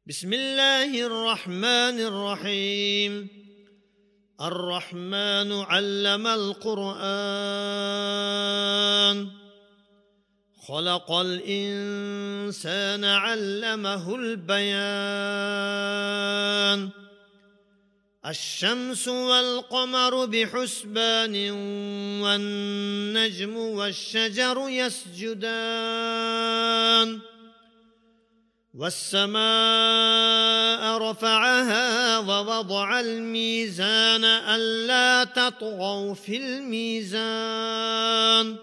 بسم الله الرحمن الرحيم. الرحمن علم القرآن، خلق الإنسان علمه البيان. الشمس والقمر بحسبان، والنجم والشجر يسجدان. والسماء رفعها ووضع الميزان ألا تطغوا في الميزان،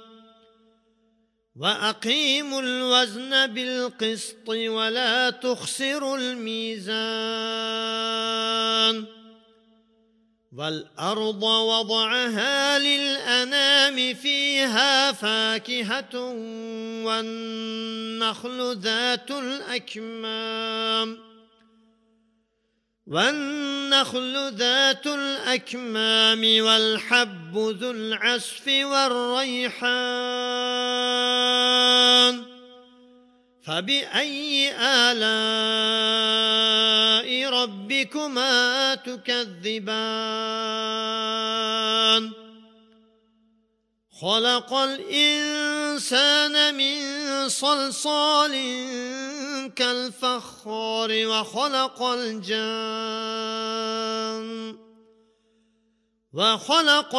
وأقيموا الوزن بالقسط ولا تخسروا الميزان. والأرض وضعها للأنام، فيها فاكهة والنخل ذات الأكمام والحب ذو العصف والريحان. فبأي آلاء ربكما تكذبان؟ خلق الإنسان من صلصال كالفخار، وخلق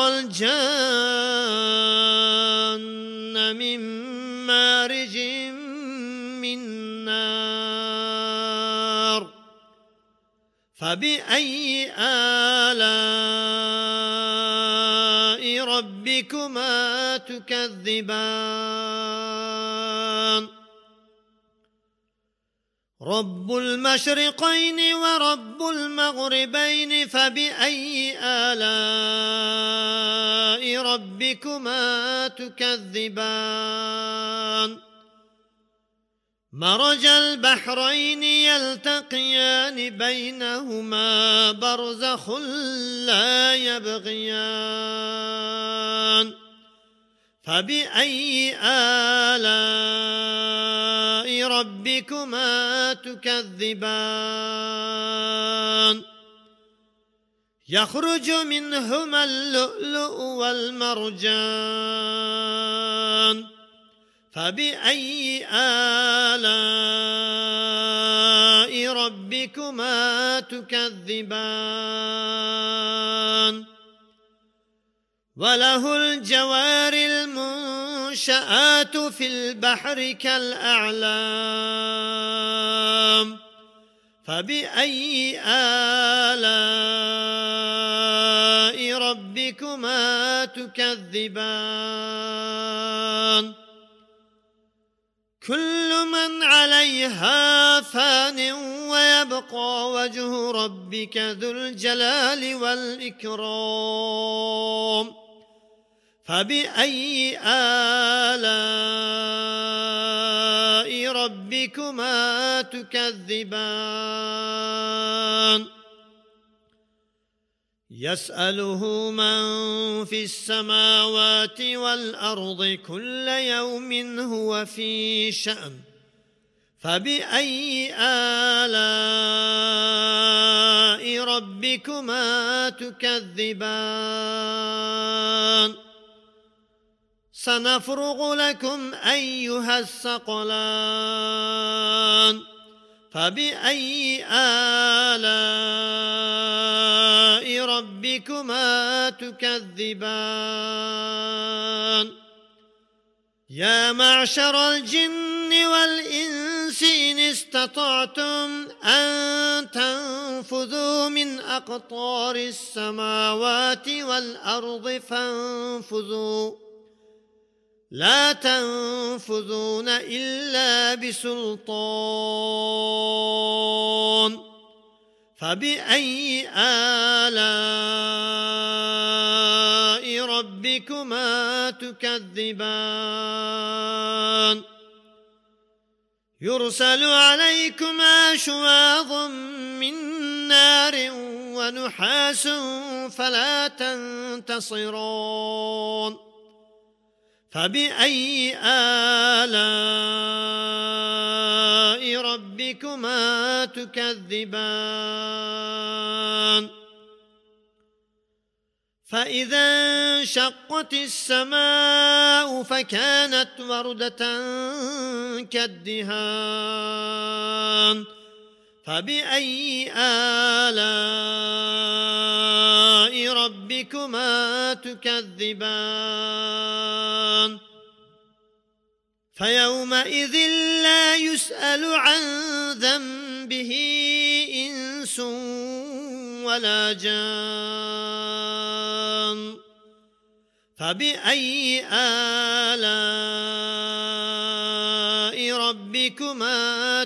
الجان من مارج من نار. فبأي آلاء ربكما تكذبان؟ رب المشرقين ورب المغربين، فبأي آلاء ربكما تكذبان؟ مرج البحرين يلتقيان، بينهما برزخ لا يبغيان. فبأي آلاء ربكما تكذبان؟ يخرج منهما اللؤلؤ والمرجان. فبأي آلاء ربكما تكذبان؟ وله الجوار المنشآت في البحر كالأعلام. فبأي آلاء ربكما تكذبان؟ كل من عليها فان، ويبقى وجه ربك ذو الجلال والإكرام. فبأي آلاء ربكما تكذبان؟ يسأله من في السماوات والأرض كل يوم هو في شأن. فبأي آلاء ربكما تكذبان؟ سنفرغ لكم أيها الثقلان. فبأي آلاء ربكما تكذبان؟ يا معشر الجن والإنس إن استطعتم أن تنفذوا من أقطار السماوات والأرض فانفذوا، لا تنفذون إلا بسلطان. فبأي آلاء ربكما تكذبان؟ يرسل عليكما شواظ من نار ونحاس فلا تنتصران. فبأي آلاء ربكما ربكما تكذبان فإذا انشقت السماء فكانت وردة كالدهان فبأي آلاء ربكما تكذبان فيومئذ لا يسأل عن ذنبه إنس ولا جان فبأي آلاء ربكما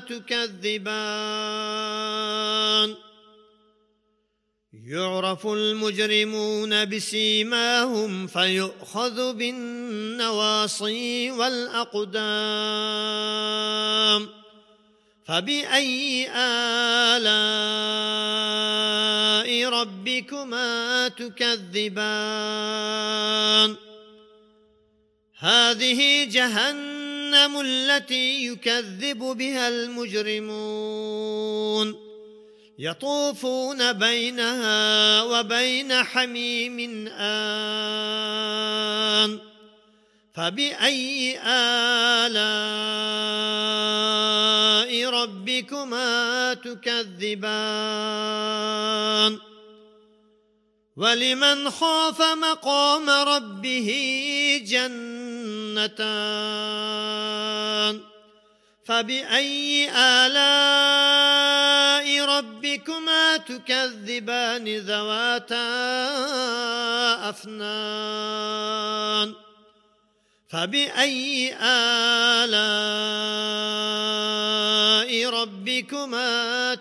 تكذبان يعرف المجرمون بسيماهم فيؤخذ بالنواصي والأقدام فبأي آلاء ربكما تكذبان هذه جهنم التي يكذب بها المجرمون يطوفون بينها وبين حميم آن فبأي آلاء ربكما تكذبان ولمن خاف مقام ربه جنتان فبأي آلاء ربكما تكذبان ذواتا أفنان فبأي آلاء ربكما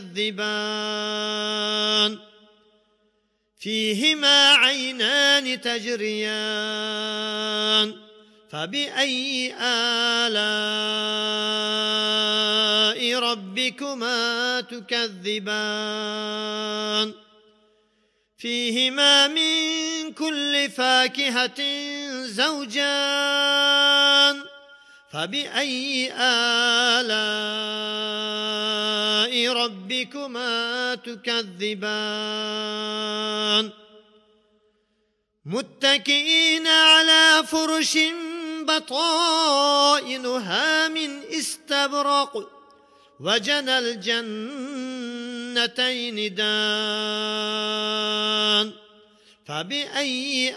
تكذبان فيهما عينان تجريان فبأي آلاء ربكما تكذبان فيهما من كل فاكهة زوجان فبأي آلاء ربكما تكذبان متكئين على فرش بطائنها من استبرق وجنى الجنتين دان فبأي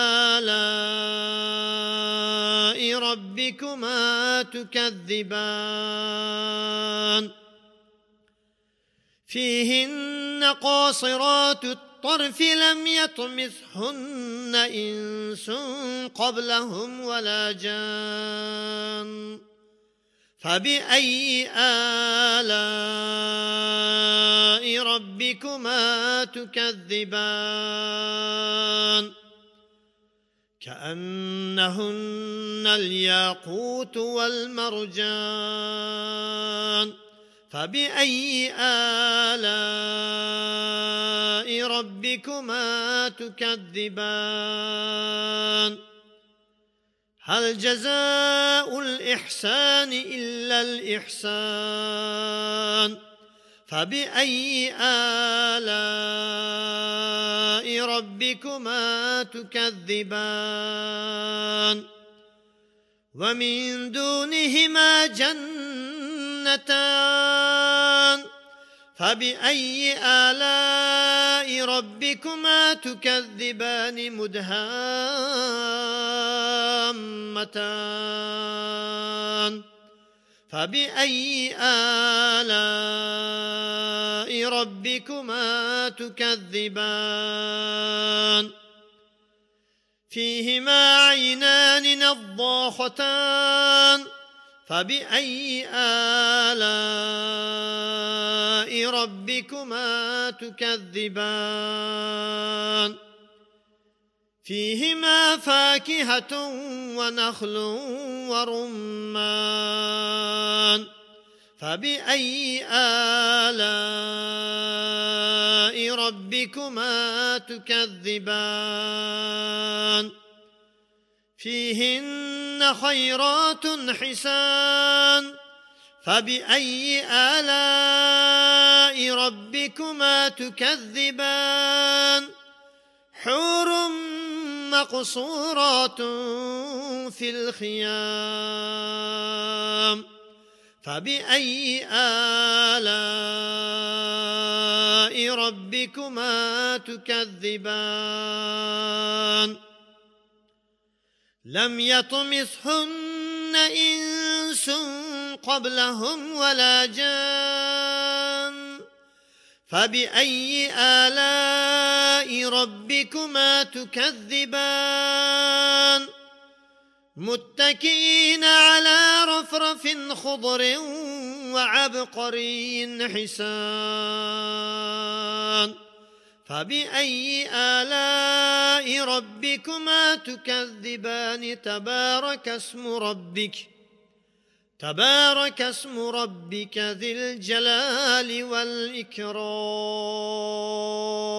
آلاء ربكما تكذبان فيهن قاصرات الطرف لم يطمثهن إنس قبلهم ولا جان فبأي آلاء ربكما تكذبان كأنهن الياقوت والمرجان فبأي آلاء ربكما تكذبان هل جزاء الإحسان إلا الإحسان فبأي آلاء ربكما تكذبان ومن دونهما جنتان فبأي آلاء ربكما تكذبان مدهامتان فبأي آلاء ربكما تكذبان فيهما عينان نضاختان فبأي آلاء ربكما تكذبان فيهما فاكهة ونخل ورمان فبأي آلاء ربكما تكذبان فيهن خيرات حسان فبأي آلاء ربكما تكذبان حور مقصورات في الخيام فبأي آلاء ربكما تكذبان لم يطمثهن إنس قبلهم ولا جان فبأي آلاء ربكما تكذبان متكئين على رفرف خضر وعبقري حسان فبأي آلاء ربكما تكذبان تبارك اسم ربك ذي الجلال والإكرام.